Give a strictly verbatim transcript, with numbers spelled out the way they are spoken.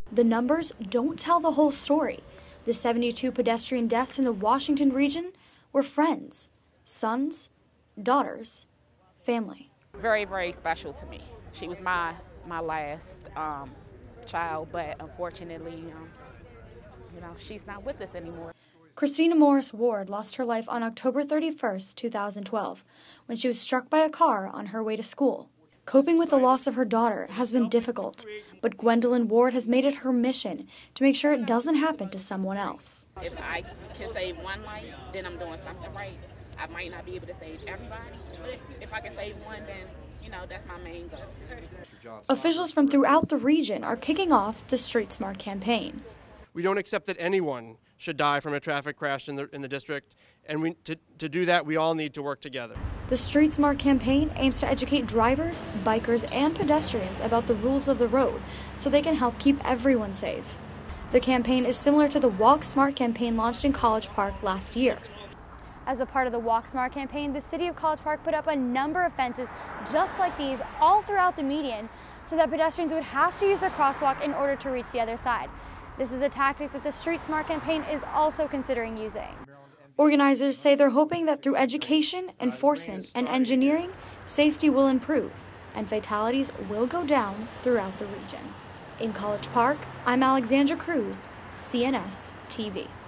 The numbers don't tell the whole story. The seventy-two pedestrian deaths in the Washington region were friends, sons, daughters, family. Very, very special to me. She was my, my last um, child, but unfortunately, um, you know, she's not with us anymore. Christina Morris Ward lost her life on October thirty-first, two thousand twelve, when she was struck by a car on her way to school. Coping with the loss of her daughter has been difficult, but Gwendolyn Ward has made it her mission to make sure it doesn't happen to someone else. If I can save one life, then I'm doing something right. I might not be able to save everybody, but if I can save one, then, you know, that's my main goal. Officials from throughout the region are kicking off the Street Smart campaign. We don't accept that anyone should die from a traffic crash in the, in the district, and we, to, to do that, we all need to work together. The Street Smart campaign aims to educate drivers, bikers, and pedestrians about the rules of the road so they can help keep everyone safe. The campaign is similar to the Walk Smart campaign launched in College Park last year. As a part of the Walk Smart campaign, the city of College Park put up a number of fences just like these all throughout the median so that pedestrians would have to use the crosswalk in order to reach the other side. This is a tactic that the Street Smart campaign is also considering using. Organizers say they're hoping that through education, enforcement, and engineering, safety will improve and fatalities will go down throughout the region. In College Park, I'm Alexandra Cruz, C N S T V.